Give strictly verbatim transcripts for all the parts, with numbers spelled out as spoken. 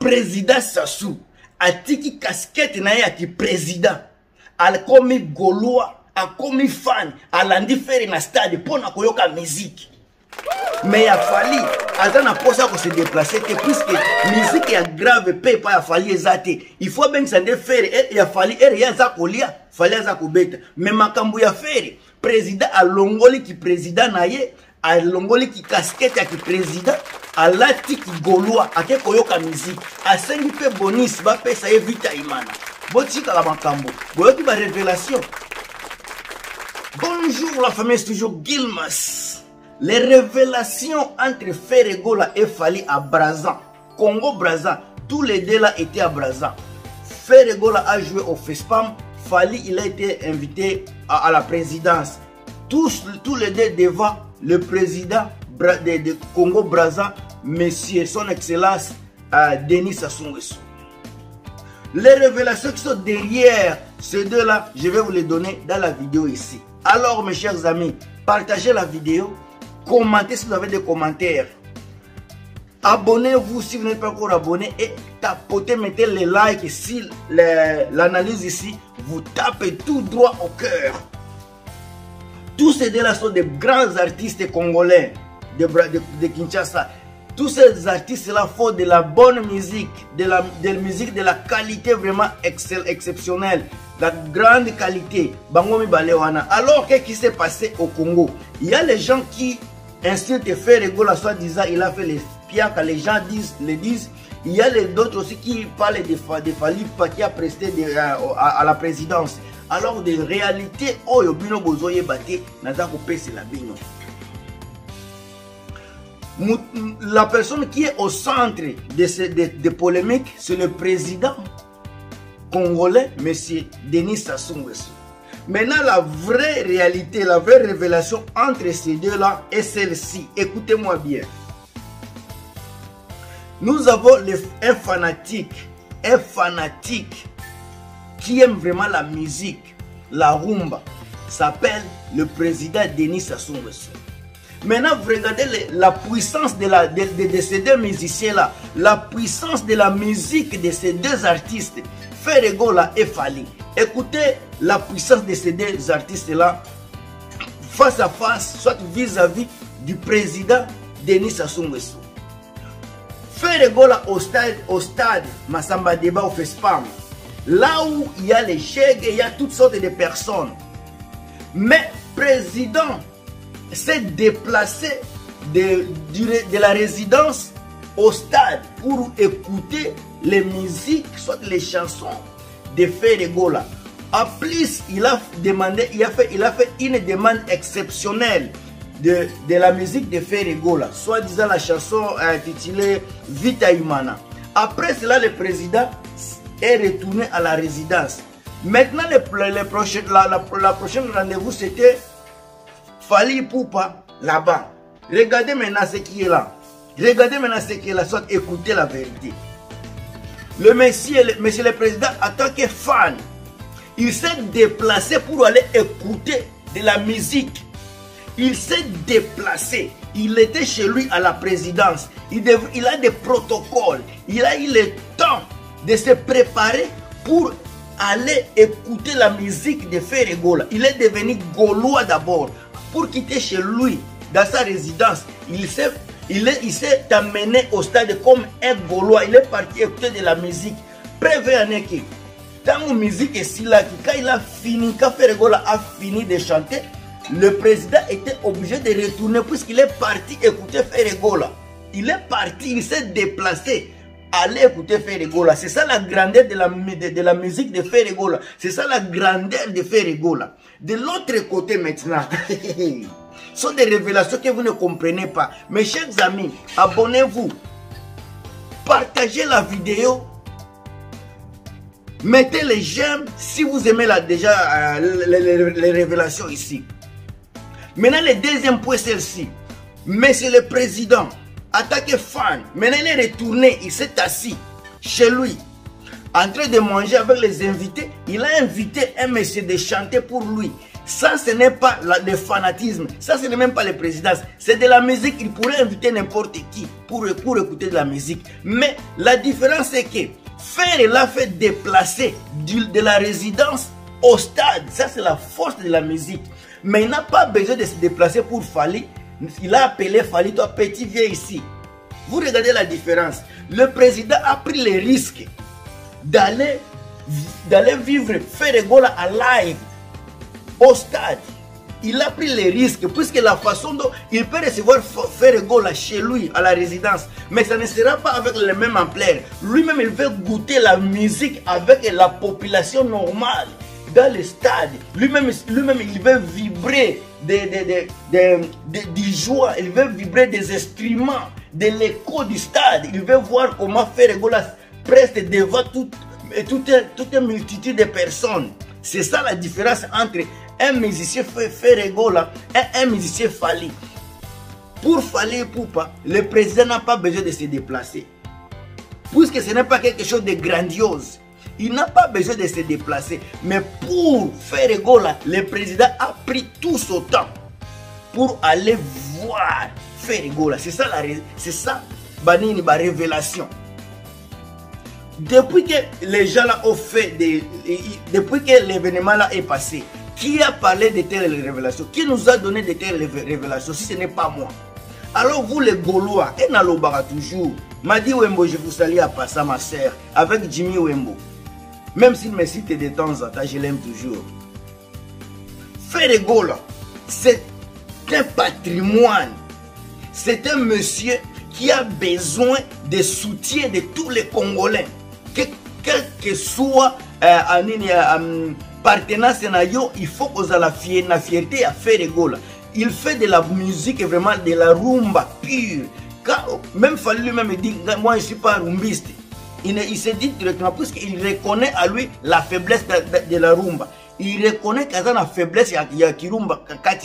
président Sassou a tiki casquette na ya ki président a komi Gaulois a komi fan a landi faire na stade pour na koyoka musique. Mais il a fallu, attends, pour ça qu'on se déplacer, que puisque musique est grave, paye pas, il a fallu exater. Il faut bien que ça ne faire, il a fallu, il y a ça qu'il y a, il fallait ça qu'il bête. Mais ma cambo ya faire, président à Longoli qui président naïe, à Longoli qui casquette qui président, à Lati qui Gaulois, à qui koyoka musique, à cinq peu bonus, va payer ça vite à Imana. Botika la macambo, boyoki ma révélation. Bonjour la famille, c'est toujours Gilmas. Les révélations entre Ferregola et Fally à Brazza, Congo-Brazza, tous les deux là étaient à Brazza. Ferregola a joué au FESPAM, Fally il a été invité à, à la présidence. Tous, tous les deux devant le président de, de Congo-Brazza, Monsieur Son Excellence euh, Denis Sassou Nguesso. Les révélations qui sont derrière ces deux là, je vais vous les donner dans la vidéo ici. Alors mes chers amis, partagez la vidéo. Commentez si vous avez des commentaires. Abonnez-vous si vous n'êtes pas encore abonné. Et tapotez, mettez les likes. Si l'analyse ici, vous tapez tout droit au cœur. Tous ces deux-là sont des grands artistes congolais de, de, de Kinshasa. Tous ces artistes-là font de la bonne musique, de la, de la musique de la qualité vraiment excel, exceptionnelle. La grande qualité. Bangomi Balewana. Alors, qu'est-ce qui s'est passé au Congo? Il y a les gens qui insultent Ferregola, soi-disant, il a fait les piacs, les gens disent, les disent. Il y a d'autres aussi qui parlent de, de Fally qui a presté de, à, à, à la présidence. Alors, de réalité, oh, yobino bozoye bate, nazako pese la bino. La personne qui est au centre de ces de, de polémiques, c'est le président congolais, M. Denis Sassou Nguesso. Maintenant, la vraie réalité, la vraie révélation entre ces deux-là est celle-ci. Écoutez-moi bien. Nous avons les, un fanatique, un fanatique qui aime vraiment la musique, la rumba, s'appelle le président Denis Sassou Nguesso. Maintenant, vous regardez les, la puissance de, la, de, de, de ces deux musiciens-là, la puissance de la musique de ces deux artistes, Ferregola et Fally. Écoutez la puissance de ces deux artistes-là face à face, soit vis-à-vis du président Denis Sassou Nguesso. Ferregola au stade, au stade Massamba Débat au FESPAM, là où il y a les chèques, il y a toutes sortes de personnes. Mais président s'est déplacé de, de, de la résidence au stade pour écouter les musiques, soit les chansons de Ferregola. En plus, il a demandé, il a fait, il a fait une demande exceptionnelle de, de la musique de Ferregola, soit disant la chanson intitulée Vita Imana. Après cela, le président est retourné à la résidence. Maintenant, le, le prochain, la, la, la prochaine rendez-vous, c'était Fally Ipupa là-bas. Regardez maintenant ce qui est là. Regardez maintenant ce qui est là, soit écoutez la vérité. Le monsieur, le monsieur le président, en tant que fan, il s'est déplacé pour aller écouter de la musique. Il s'est déplacé. Il était chez lui à la présidence. Il, dev, il a des protocoles. Il a eu le temps de se préparer pour aller écouter la musique de Ferregola. Il est devenu Gaulois d'abord. Pour quitter chez lui, dans sa résidence, il s'est il il s'est amené au stade comme un Gaulois. Il est parti écouter de la musique. Prévenez que dans la musique ici, là, quand il a fini, quand Ferregola a fini de chanter, le président était obligé de retourner puisqu'il est parti écouter Ferregola. Il est parti, il s'est déplacé, aller écouter Ferregola. C'est ça la grandeur de la, de, de la musique de Ferregola. C'est ça la grandeur de Ferregola. De l'autre côté maintenant, ce sont des révélations que vous ne comprenez pas. Mes chers amis, abonnez-vous, partagez la vidéo, mettez les j'aime si vous aimez là, déjà euh, les, les, les révélations ici. Maintenant, le deuxième point, c'est celle-ci. Monsieur le président, attaqué fan, maintenant il est retourné, il s'est assis chez lui, en train de manger avec les invités. Il a invité un monsieur de chanter pour lui. Ça, ce n'est pas la, le fanatisme. Ça, ce n'est même pas les présidences. C'est de la musique. Il pourrait inviter n'importe qui pour, pour écouter de la musique. Mais la différence, c'est que Faire l'a fait déplacer du, de la résidence au stade. Ça, c'est la force de la musique. Mais il n'a pas besoin de se déplacer pour Fally. Il a appelé Fally, toi petit, viens ici. Vous regardez la différence. Le président a pris le risque d'aller d'aller vivre Ferregola à live au stade. Il a pris les risques puisque la façon dont il peut recevoir Ferregola chez lui à la résidence, mais ça ne sera pas avec le même ampleur. Lui-même, il veut goûter la musique avec la population normale dans le stade. Lui-même, lui-même il veut vibrer des, des, des, des, des, des joies, il veut vibrer des instruments, de l'écho du stade. Il veut voir comment Ferregola preste devant toute, toute, toute une multitude de personnes. C'est ça la différence entre un musicien Ferregola et un musicien Fally. Pour Fally Ipupa, le président n'a pas besoin de se déplacer. Puisque ce n'est pas quelque chose de grandiose. Il n'a pas besoin de se déplacer. Mais pour Ferregola, le président a pris tout son temps pour aller voir Ferregola. C'est ça la c'est ça, Banini, ma révélation. Depuis que les gens là ont fait des, depuis que l'événement là est passé, qui a parlé de telles révélations? Qui nous a donné de telles révélations si ce n'est pas moi? Alors vous les Gaulois, et Nalobara toujours, Madi Wembo, je vous salue à passer ma soeur, avec Jimmy Wembo. Même s'il me cite de temps en temps, je l'aime toujours. Ferregola, c'est un patrimoine. C'est un monsieur qui a besoin de soutien de tous les Congolais. Que, quel que soit euh, euh, partenance, il faut qu'on ait la fierté à Ferregola. Il fait de la musique, vraiment de la rumba pure. Quand, même Fally lui-même dit, moi je ne suis pas rumbiste. Il, il se dit directement, puisqu'il reconnaît à lui la faiblesse de, de, de la rumba. Il reconnaît qu'il y a la faiblesse de la rumba.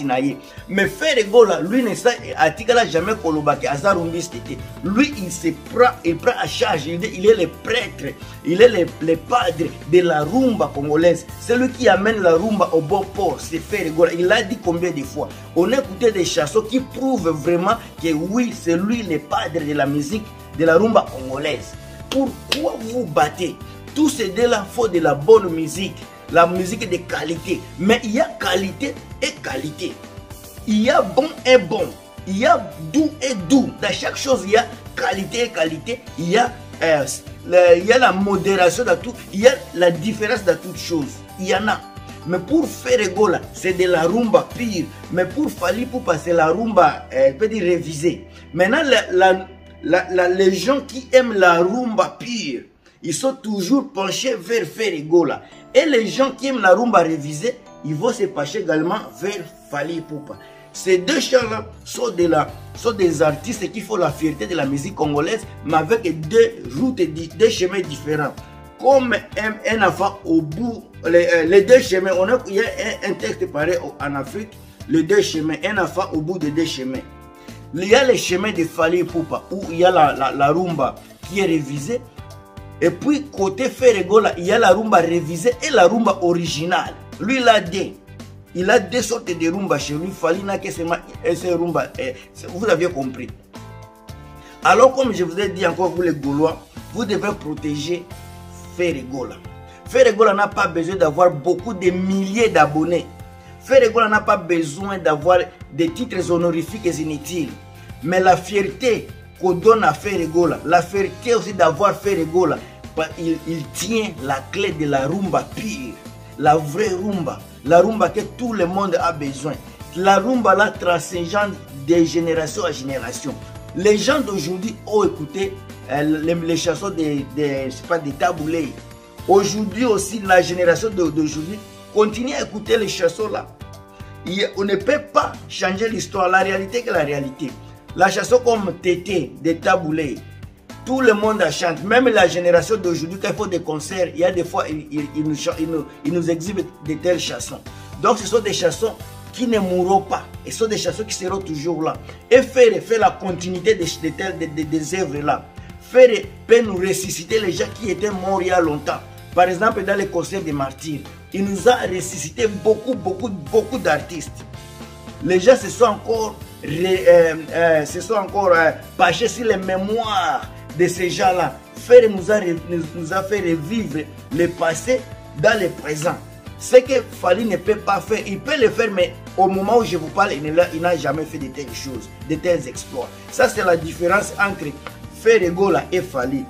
Mais Ferregola, lui, ne sait jamais kolobaki aza rumbiste. Lui, il se prend, il prend à charge. Il, il est le prêtre, il est le, le padre de la rumba congolaise. C'est lui qui amène la rumba au bon port. C'est Ferregola. Il l'a dit combien de fois. On a écouté des chansons qui prouvent vraiment que oui, c'est lui le padre de la musique de la rumba congolaise. Pourquoi vous battez? Tous ces deux-là font de la bonne musique. La musique de qualité. Mais il y a qualité et qualité. Il y a bon et bon. Il y a doux et doux. Dans chaque chose, il y a qualité et qualité. Il y a, euh, le, il y a la modération dans tout. Il y a la différence dans toutes choses. Il y en a. Mais pour Ferregola, c'est de la rumba pire. Mais pour Fally Ipupa, c'est la rumba, euh, peut dire révisée. Maintenant, la, la, la, la, les gens qui aiment la rumba pire, ils sont toujours penchés vers Ferregola. Et les gens qui aiment la rumba révisée, ils vont se pencher également vers Fally Ipupa. Ces deux chants-là sont, de la, sont des artistes qui font la fierté de la musique congolaise, mais avec deux routes, deux chemins différents. Comme un, un enfant au bout, les, les deux chemins, on a, il y a un, un texte pareil en Afrique, les deux chemins, un enfant au bout de deux chemins. Il y a les chemins de Fally Ipupa, où il y a la, la, la rumba qui est révisée. Et puis, côté Ferregola, il y a la rumba révisée et la rumba originale. Lui, il a deux. Il a deux sortes de rumba chez lui. Fally n'a que ces rumba. Vous avez compris. Alors, comme je vous ai dit encore, vous les Gaulois, vous devez protéger Ferregola. Ferregola n'a pas besoin d'avoir beaucoup de milliers d'abonnés. Ferregola n'a pas besoin d'avoir des titres honorifiques et inutiles. Mais la fierté qu'on donne à Ferregola, la fierté aussi d'avoir Ferregola, il, il tient la clé de la rumba pure, la vraie rumba, la rumba que tout le monde a besoin. La rumba là transcende de génération à génération. Les gens d'aujourd'hui ont écouté euh, les, les chansons de, de, je sais pas, de Taboulé. Aujourd'hui aussi, la génération d'aujourd'hui continue à écouter les chansons là. Il, on ne peut pas changer l'histoire, la réalité que la réalité. La chanson comme Tété de Taboulé, tout le monde la chante. Même la génération d'aujourd'hui, quand il faut des concerts, il y a des fois, ils, ils, ils, nous, ils, nous, ils nous exhibent de telles chansons. Donc ce sont des chansons qui ne mourront pas. Et ce sont des chansons qui seront toujours là. Et faire, faire la continuité de, de, de, de, des œuvres là. Faire peut nous ressusciter les gens qui étaient morts il y a longtemps. Par exemple, dans les concerts des martyrs, il nous a ressuscité beaucoup, beaucoup, beaucoup d'artistes. Les gens se sont encore, euh, euh, se sont encore euh, penchés sur les mémoires de ces gens-là. Faire nous a, nous, nous a fait revivre le passé dans le présent. Ce que Fally ne peut pas faire, il peut le faire, mais au moment où je vous parle, il n'a jamais fait de telles choses, de tels exploits. Ça, c'est la différence entre Ferregola et Fally.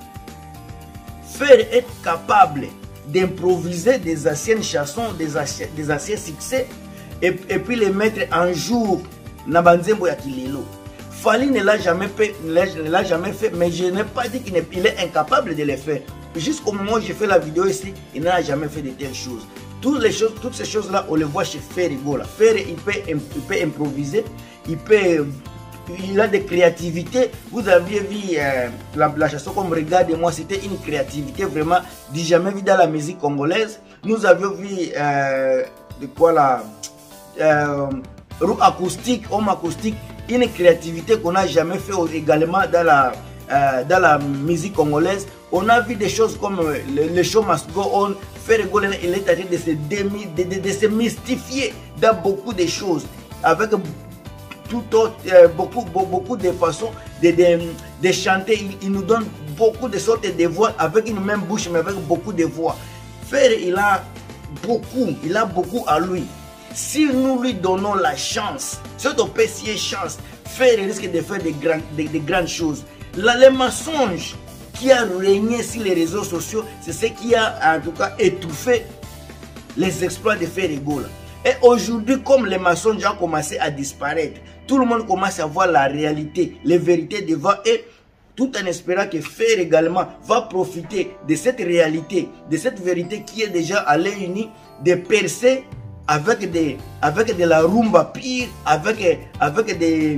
Faire être capable d'improviser des anciennes chansons, des anciens, des anciens succès, et, et puis les mettre en jour na banzembo ya kilelo. Fally ne l'a jamais fait, ne l'a jamais fait, mais je n'ai pas dit qu'il est, il est incapable de le faire. Jusqu'au moment où j'ai fait la vidéo ici, il n'a jamais fait de telles choses. Toutes, les choses, toutes ces choses-là, on les voit chez Ferregola. Ferre, il peut, il peut improviser, il peut, il a des créativités. Vous aviez vu euh, la, la chanson comme Regarde-moi, c'était une créativité vraiment du jamais vu dans la musique congolaise. Nous avions vu euh, de quoi la euh, roue acoustique, homme acoustique, une créativité qu'on n'a jamais fait également dans la, euh, dans la musique congolaise. On a vu des choses comme euh, le, le show must go on. Ferregola, il est en train de se, démi, de, de, de se mystifier dans beaucoup de choses, avec tout autre, euh, beaucoup, beaucoup de façons de, de, de chanter. Il, il nous donne beaucoup de sortes de voix, avec une même bouche, mais avec beaucoup de voix. Ferre, il a beaucoup, il a beaucoup à lui. Si nous lui donnons la chance, si on peut essayer chance, Ferre risque de faire de, grand, de, de grandes choses. Là, les mensonges qui a régné sur les réseaux sociaux, c'est ce qui a en tout cas étouffé les exploits de Ferregola. Et aujourd'hui, comme les mensonges ont commencé à disparaître, tout le monde commence à voir la réalité, les vérités devant, et tout en espérant que Ferre également va profiter de cette réalité, de cette vérité qui est déjà à l'œil uni, de percer avec, des, avec de la rumba pire, avec, avec des...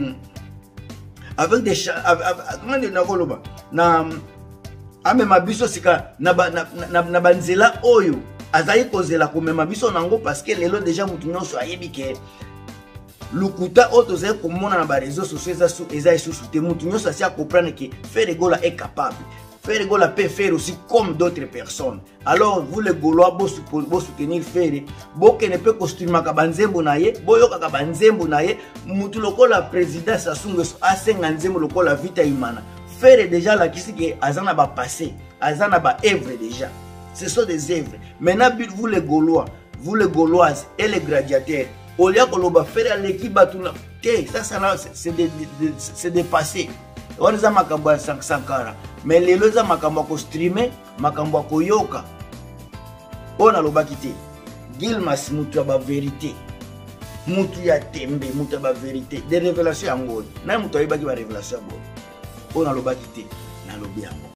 avec des... comment dire, na amema biso sika na na banzela oyo azali kozela komema biso nango parce que lelo déjà mutu nyonso ayebi ke lukuta oto zali komona na ba réseaux sociaux eza isusu te mutu nyonso asi comprendre que Ferregola est capable. Ferregola peut faire aussi comme d'autres personnes. Alors vous les Gaulois, vous soutenir Ferre, vous ne peut costumer ka banzembo na ye, vous yoka ka banzembo na ye, mutu lokola président Sassou Nguesso a cinquante nzembo lokola vita imana. Ferre déjà là qui c'est que azana ba passé, azana ba œuvre déjà. Ce sont des œuvres. Maintenant vous les Gaulois, vous les Gauloises et les gladiateurs, au lieu que l'on faire l'équipe batuna, ça ça c'est dépassé. On a makambo ya Sankara, mais les loza makambo ko streamer, makambo ko yoka. On a lobaki te. Gilmas mutu ba vérité. Mutu ya tembe, mutu ba vérité. Des révélations ngoni. Na mutu ayibaki ba révélation ngoni. On a lobaki te na lobi yango.